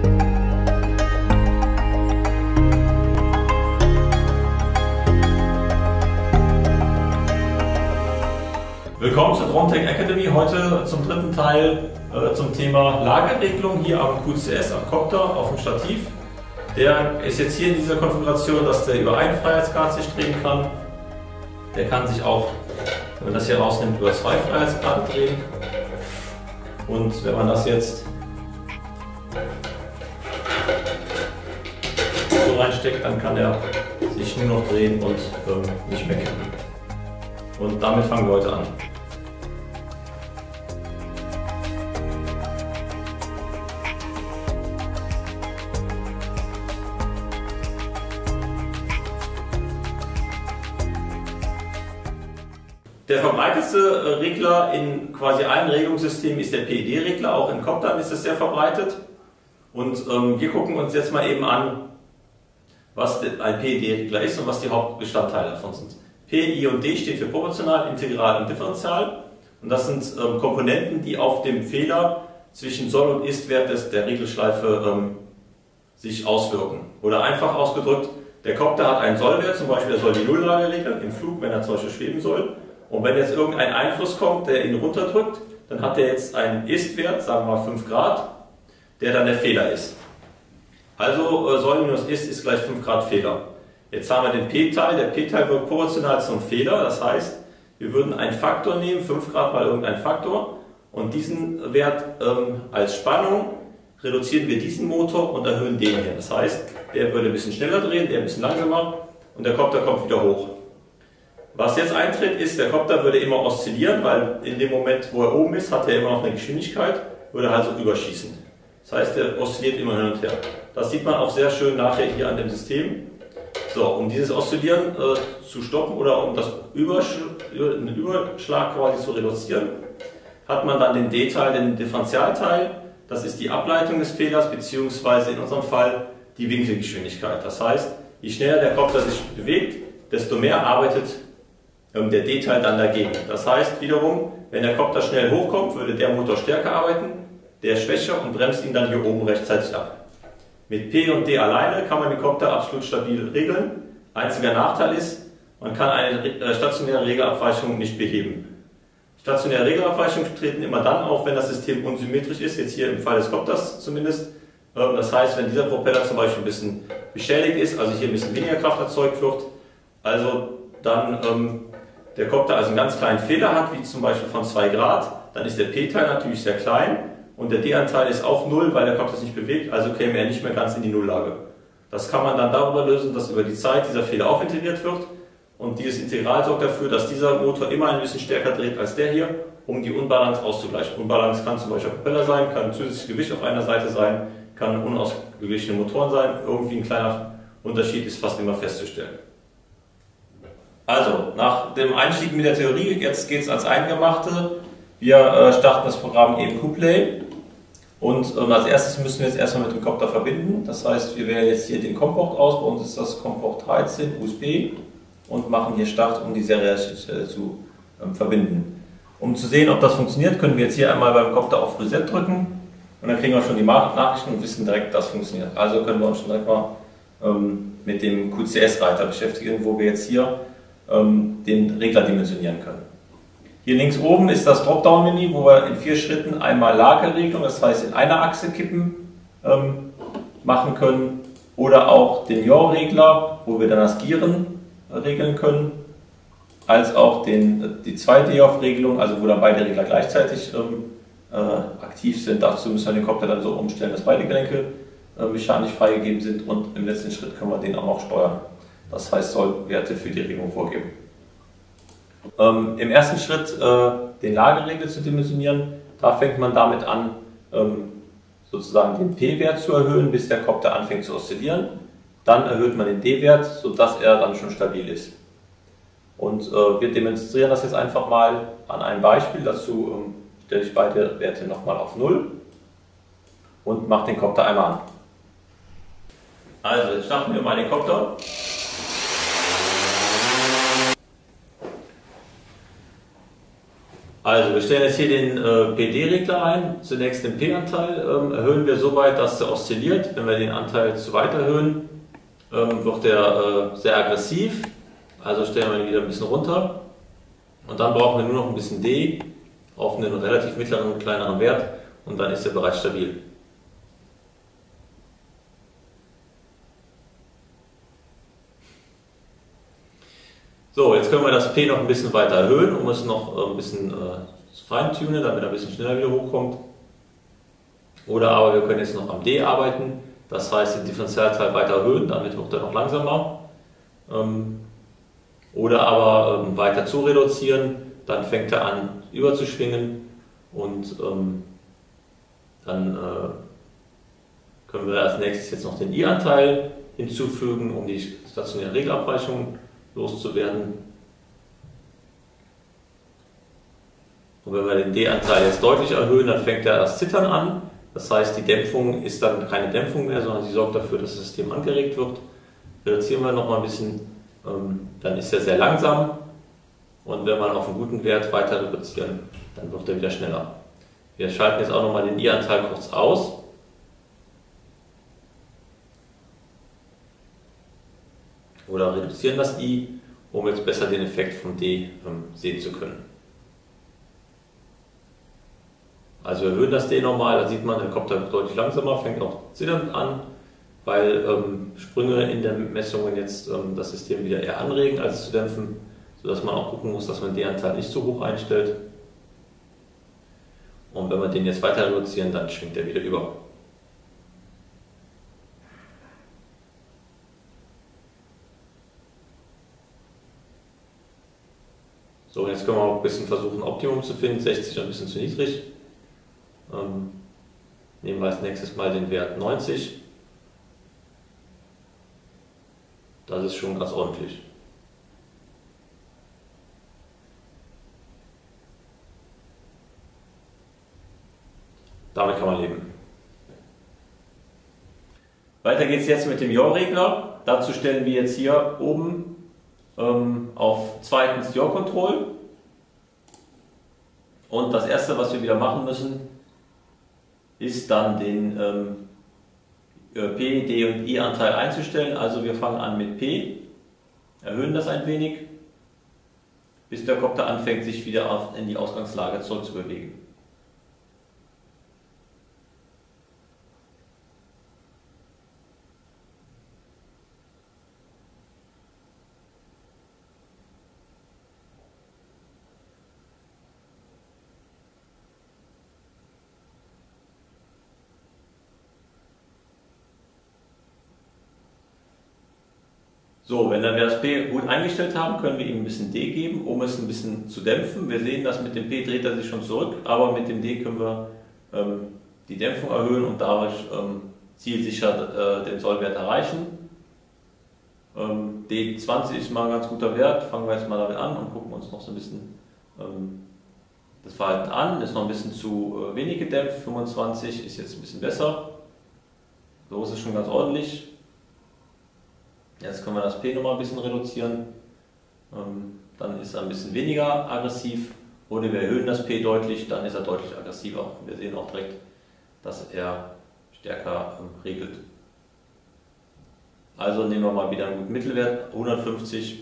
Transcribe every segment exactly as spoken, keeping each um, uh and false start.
Willkommen zur DroneTech Academy, heute zum dritten Teil äh, zum Thema Lageregelung hier am Q C S, am Copter auf dem Stativ. Der ist jetzt hier in dieser Konfiguration, dass der über einen Freiheitsgrad sich drehen kann. Der kann sich auch, wenn man das hier rausnimmt, über zwei Freiheitsgrad drehen. Und wenn man das jetzt so reinsteckt, dann kann er sich nur noch drehen und ähm, nicht mehr kippen. Und damit fangen wir heute an. Der verbreitetste Regler in quasi allen Regelungssystemen ist der P E D-Regler, auch in Coptern ist es sehr verbreitet. Und ähm, wir gucken uns jetzt mal eben an, was ein P E D-Regler ist und was die Hauptbestandteile davon sind. P, I und D steht für proportional, integral und differential. Und das sind ähm, Komponenten, die auf dem Fehler zwischen Soll- und Ist-Wert der Regelschleife ähm, sich auswirken. Oder einfach ausgedrückt, der Copter hat einen Sollwert, zum Beispiel er soll die Nulllage regeln im Flug, wenn er zum Beispiel schweben soll. Und wenn jetzt irgendein Einfluss kommt, der ihn runterdrückt, dann hat er jetzt einen Ist-Wert, sagen wir mal fünf Grad, der dann der Fehler ist. Also Soll minus Ist ist gleich fünf Grad Fehler. Jetzt haben wir den P-Teil, der P-Teil wird proportional zum Fehler, das heißt, wir würden einen Faktor nehmen, fünf Grad mal irgendein Faktor, und diesen Wert ähm, als Spannung reduzieren wir diesen Motor und erhöhen den hier. Das heißt, der würde ein bisschen schneller drehen, der ein bisschen langsamer und der Copter kommt wieder hoch. Was jetzt eintritt, ist, der Copter würde immer oszillieren, weil in dem Moment, wo er oben ist, hat er immer noch eine Geschwindigkeit, würde also überschießen. Das heißt, er oszilliert immer hin und her. Das sieht man auch sehr schön nachher hier an dem System. So, um dieses Oszillieren äh, zu stoppen oder um das Übersch den Überschlag quasi zu reduzieren, hat man dann den D-Teil, den Differentialteil. Das ist die Ableitung des Fehlers, beziehungsweise in unserem Fall die Winkelgeschwindigkeit. Das heißt, je schneller der Copter sich bewegt, desto mehr arbeitet ähm, der D-Teil dann dagegen. Das heißt wiederum, wenn der Copter schnell hochkommt, würde der Motor stärker arbeiten, der schwächer und bremst ihn dann hier oben rechtzeitig ab. Mit P und D alleine kann man den Copter absolut stabil regeln. Einziger Nachteil ist, man kann eine stationäre Regelabweichung nicht beheben. Stationäre Regelabweichungen treten immer dann auf, wenn das System unsymmetrisch ist, jetzt hier im Fall des Copters zumindest. Das heißt, wenn dieser Propeller zum Beispiel ein bisschen beschädigt ist, also hier ein bisschen weniger Kraft erzeugt wird, also dann ähm, der Copter also einen ganz kleinen Fehler hat, wie zum Beispiel von zwei Grad, dann ist der P-Teil natürlich sehr klein. Und der D-Anteil ist auch null, weil der Copter sich nicht bewegt, also käme er nicht mehr ganz in die Nulllage. Das kann man dann darüber lösen, dass über die Zeit dieser Fehler auch integriert wird. Und dieses Integral sorgt dafür, dass dieser Motor immer ein bisschen stärker dreht als der hier, um die Unbalance auszugleichen. Unbalance kann zum Beispiel Propeller sein, kann zusätzliches Gewicht auf einer Seite sein, kann unausgeglichene Motoren sein. Irgendwie ein kleiner Unterschied ist fast immer festzustellen. Also, nach dem Einstieg mit der Theorie, jetzt geht es ans Eingemachte. Wir äh, starten das Programm E M Q-Play und ähm, als erstes müssen wir jetzt erstmal mit dem Copter verbinden. Das heißt, wir wählen jetzt hier den COM-Port aus, bei uns ist das COM-Port dreizehn U S B, und machen hier Start, um die serielle Stelle zu ähm, verbinden. Um zu sehen, ob das funktioniert, können wir jetzt hier einmal beim Copter auf Reset drücken und dann kriegen wir schon die Nachrichten und wissen direkt, dass das funktioniert. Also können wir uns schon direkt mal ähm, mit dem Q C S-Reiter beschäftigen, wo wir jetzt hier ähm, den Regler dimensionieren können. Hier links oben ist das Dropdown-Menü, wo wir in vier Schritten einmal Lageregelung, das heißt in einer Achse kippen, ähm, machen können, oder auch den Yaw-Regler, wo wir dann das Gieren äh, regeln können, als auch den, die zweite Yaw-Regelung, also wo dann beide Regler gleichzeitig ähm, äh, aktiv sind. Dazu müssen wir den Copter dann so umstellen, dass beide Gelenke äh, mechanisch freigegeben sind, und im letzten Schritt können wir den auch noch steuern. Das heißt, Sollwerte für die Regelung vorgeben. Ähm, Im ersten Schritt äh, den Lageregler zu dimensionieren, da fängt man damit an, ähm, sozusagen den P-Wert zu erhöhen, bis der Copter anfängt zu oszillieren. Dann erhöht man den D-Wert, sodass er dann schon stabil ist. Und äh, wir demonstrieren das jetzt einfach mal an einem Beispiel. Dazu ähm, stelle ich beide Werte nochmal auf null und mache den Copter einmal an. Also, jetzt starten wir mal den Copter. Also wir stellen jetzt hier den äh, P D-Regler ein, zunächst den P-Anteil, ähm, erhöhen wir so weit, dass er oszilliert. Wenn wir den Anteil zu weit erhöhen, ähm, wird er äh, sehr aggressiv, also stellen wir ihn wieder ein bisschen runter. Und dann brauchen wir nur noch ein bisschen D auf einen relativ mittleren, kleineren Wert und dann ist er bereits stabil. So, jetzt können wir das P noch ein bisschen weiter erhöhen, um es noch ein bisschen äh, zu feintunen, damit er ein bisschen schneller wieder hochkommt. Oder aber wir können jetzt noch am D arbeiten, das heißt den Differentialteil weiter erhöhen, damit wird er noch langsamer. Ähm, oder aber ähm, weiter zu reduzieren, dann fängt er an überzuschwingen und ähm, dann äh, können wir als nächstes jetzt noch den I-Anteil hinzufügen, um die stationäre Regelabweichung loszuwerden. Und wenn wir den D-Anteil jetzt deutlich erhöhen, dann fängt er das Zittern an. Das heißt, die Dämpfung ist dann keine Dämpfung mehr, sondern sie sorgt dafür, dass das System angeregt wird. Reduzieren wir noch mal ein bisschen, ähm, dann ist er sehr langsam. Und wenn wir auf einen guten Wert weiter reduzieren, dann wird er wieder schneller. Wir schalten jetzt auch noch mal den I-Anteil kurz aus. Oder reduzieren das I, um jetzt besser den Effekt vom D ähm, sehen zu können. Also wir erhöhen das D nochmal, da sieht man, der kommt dann deutlich langsamer, fängt auch zitternd an, weil ähm, Sprünge in den Messungen jetzt ähm, das System wieder eher anregen als zu dämpfen, sodass man auch gucken muss, dass man den Anteil nicht zu hoch einstellt. Und wenn wir den jetzt weiter reduzieren, dann schwingt er wieder über. So, jetzt können wir auch ein bisschen versuchen, Optimum zu finden. sechzig ist ein bisschen zu niedrig. Ähm, nehmen wir als nächstes mal den Wert neunzig. Das ist schon ganz ordentlich. Damit kann man leben. Weiter geht es jetzt mit dem Yaw-Regler. Dazu stellen wir jetzt hier oben ähm, auf zweitens Yaw-Control. Und das erste, was wir wieder machen müssen, ist dann den ähm, P, D und I-Anteil einzustellen. Also wir fangen an mit P, erhöhen das ein wenig, bis der Kopter anfängt, sich wieder auf, in die Ausgangslage zurückzubewegen. So, wenn dann wir das P gut eingestellt haben, können wir ihm ein bisschen D geben, um es ein bisschen zu dämpfen. Wir sehen, dass mit dem P dreht er sich schon zurück, aber mit dem D können wir ähm, die Dämpfung erhöhen und dadurch ähm, zielsicher äh, den Sollwert erreichen. Ähm, D zwanzig ist mal ein ganz guter Wert, fangen wir jetzt mal damit an und gucken uns noch so ein bisschen ähm, das Verhalten an. Ist noch ein bisschen zu äh, wenig gedämpft, fünfundzwanzig ist jetzt ein bisschen besser. So ist es schon ganz ordentlich. Jetzt können wir das P nochmal ein bisschen reduzieren, ähm, dann ist er ein bisschen weniger aggressiv, oder wir erhöhen das P deutlich, dann ist er deutlich aggressiver. Wir sehen auch direkt, dass er stärker ähm, regelt. Also nehmen wir mal wieder einen guten Mittelwert, hundertfünfzig.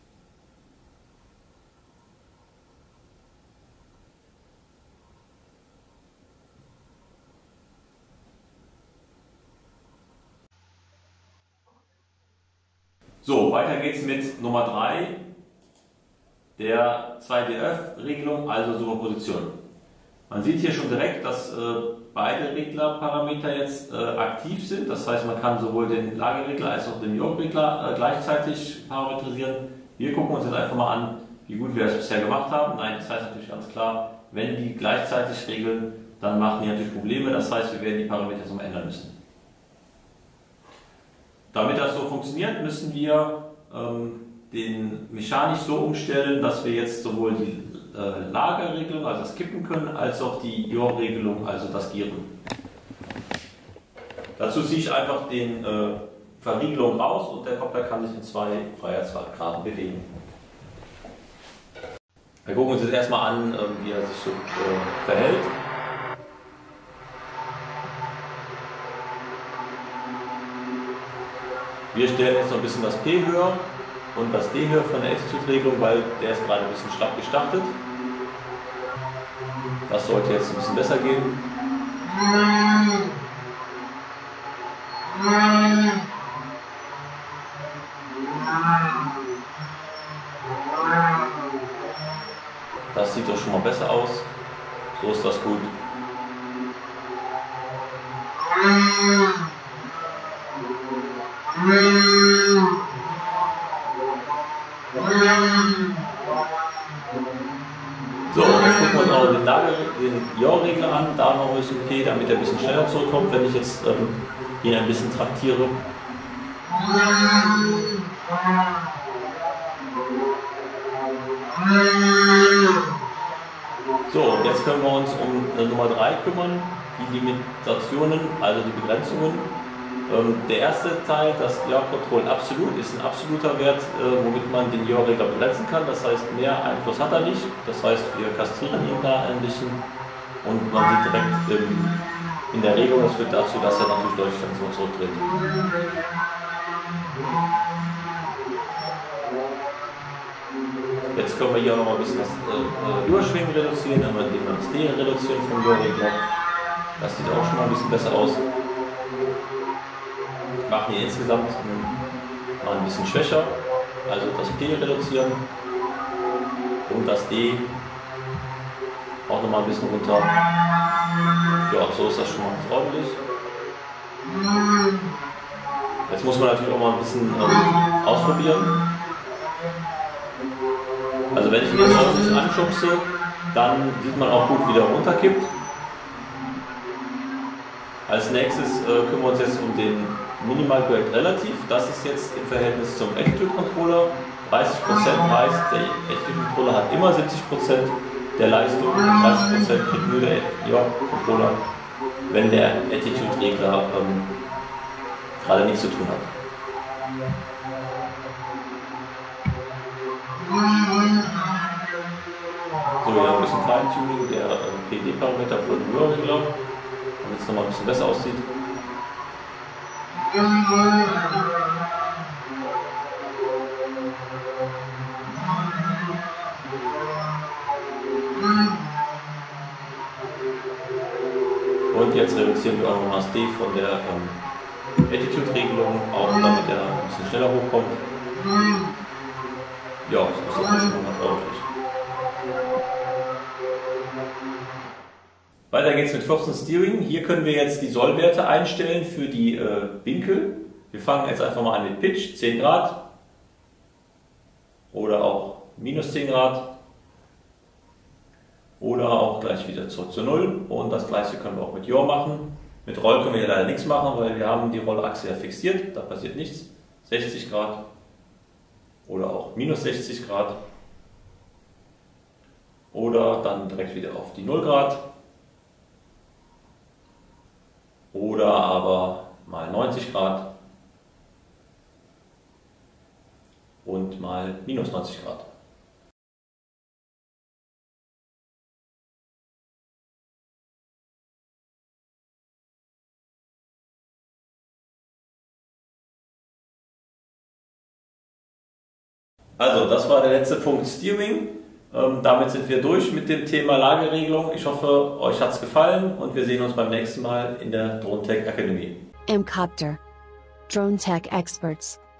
So, weiter geht's mit Nummer drei, der zwei D F-Regelung, also Superposition. Man sieht hier schon direkt, dass äh, beide Reglerparameter jetzt äh, aktiv sind. Das heißt, man kann sowohl den Lageregler als auch den Yaw-Regler äh, gleichzeitig parametrisieren. Wir gucken uns jetzt einfach mal an, wie gut wir das bisher gemacht haben. Nein, das heißt natürlich ganz klar, wenn die gleichzeitig regeln, dann machen die natürlich Probleme. Das heißt, wir werden die Parameter jetzt mal ändern müssen. Damit das so funktioniert, müssen wir ähm, den mechanisch so umstellen, dass wir jetzt sowohl die äh, Lagerregelung, also das Kippen können, als auch die Yaw-Regelung, also das Gieren. Dazu ziehe ich einfach den äh, Verriegelung raus und der Koppler kann sich in zwei Freiheitsgraden bewegen. Wir gucken uns jetzt erstmal an, wie er sich so äh, verhält. Wir stellen jetzt noch ein bisschen das P höher und das D höher von der Attitude-Regelung, weil der ist gerade ein bisschen schlapp gestartet. Das sollte jetzt ein bisschen besser gehen. Das sieht doch schon mal besser aus. So ist das gut. So, jetzt gucken wir uns auch den, Lager, den Yaw-Regler an. Da noch ist okay, damit er ein bisschen schneller zurückkommt, wenn ich jetzt ähm, ihn ein bisschen traktiere. So, und jetzt können wir uns um äh, Nummer drei kümmern, die Limitationen, also die Begrenzungen. Ähm, der erste Teil, das Yaw-Control absolut, ist ein absoluter Wert, äh, womit man den Yaw-Regler begrenzen kann. Das heißt, mehr Einfluss hat er nicht. Das heißt, wir kastrieren ihn da ein bisschen und man sieht direkt ähm, in der Regelung, das führt dazu, dass er natürlich deutlich langsam zurücktritt. Jetzt können wir hier noch mal ein bisschen das äh, Überschwingen reduzieren, indem wir das D reduzieren vom Yaw-Regler. Das sieht auch schon mal ein bisschen besser aus. Wir machen hier insgesamt mal ein bisschen schwächer, also das P reduzieren und das D auch noch mal ein bisschen runter. Ja, so ist das schon mal ganz ordentlich. Jetzt muss man natürlich auch mal ein bisschen ähm, ausprobieren. Also wenn ich ihn jetzt ordentlich anschubse, dann sieht man auch gut, wie der runterkippt. Als nächstes äh, kümmern wir uns jetzt um den Minimal Correct Relativ. Das ist jetzt im Verhältnis zum Attitude Controller. dreißig Prozent heißt, der Attitude Controller hat immer siebzig Prozent der Leistung und dreißig Prozent kriegt nur der Yaw Controller, wenn der Attitude Regler ähm, gerade nichts zu tun hat. So, wir haben ein bisschen Feintuning der äh, P D-Parameter für den Yaw-Regler, damit es nochmal ein bisschen besser aussieht. Und jetzt reduzieren wir auch noch das D von der ähm, Attitude-Regelung, auch damit er ein bisschen schneller hochkommt. Ja, das ist das schon mal ordentlich. Weiter geht's mit vierzehn Steering. Hier können wir jetzt die Sollwerte einstellen für die äh, Winkel. Wir fangen jetzt einfach mal an mit Pitch, zehn Grad oder auch minus zehn Grad oder auch gleich wieder zurück zu null. Und das gleiche können wir auch mit Yaw machen. Mit Roll können wir leider nichts machen, weil wir haben die Rollachse ja fixiert, da passiert nichts. sechzig Grad oder auch minus sechzig Grad oder dann direkt wieder auf die null Grad. Oder aber mal neunzig Grad und mal minus neunzig Grad. Also, das war der letzte Punkt Steering. Ähm, damit sind wir durch mit dem Thema Lageregelung. Ich hoffe, euch hat es gefallen und wir sehen uns beim nächsten Mal in der Drontech Academy. M Copter. Drone Tech Experts.